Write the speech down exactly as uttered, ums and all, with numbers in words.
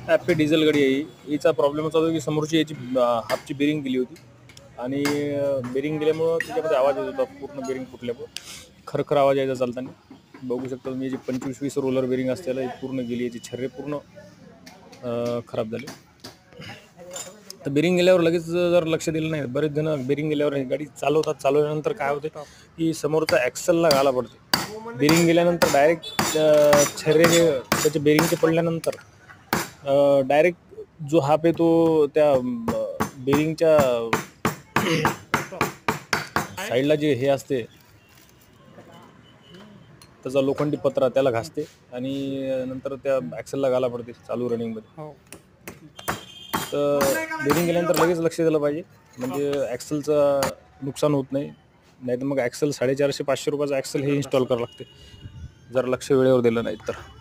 Happy diesel गाडी आहे ही. हिचा प्रॉब्लेम असा होता की समोरची याची हाफची बेरिंग गेली होती आणि बेरिंग गेल्यामुळं त्याच्यामध्ये आवाज येत होता, पूर्ण बेरिंग फुटल्यामुळं खरखर आवाज यायचा चालताना. बघू शकता तुम्ही, जी पंचवीस वीस रोलर बेरिंग असतेला पूर्ण गेली, याची छर्रे पूर्ण खराब झाले. तर बेरिंग गेल्यावर लगेच जर लक्ष दिलं नाही, बरेच जण बेरिंग गेल्यावर गाडी चालवतात. चालवल्यानंतर काय होते की समोरचा ॲक्सलला घाला पडते. बेरिंग गेल्यानंतर डायरेक्ट छर्रे त्याच्या बेरिंगचे पडल्यानंतर डायरेक्ट जो हाप आहे तो त्या बेरिंगच्या साईडला जे हे असते त्याचा लोखंडी पत्रा त्याला घासते आणि नंतर त्या ॲक्सेलला घाला पडते चालू रनिंगमध्ये. तर बेरिंग गेल्यानंतर लगेच लक्ष दिलं पाहिजे, म्हणजे ॲक्सेलचं नुकसान होत नाही. नाही तर मग ॲक्सेल साडेचारशे पाचशे रुपयाचं ॲक्सेल हे इन्स्टॉल करावं लागते जर लक्ष वेळेवर दिलं नाही तर.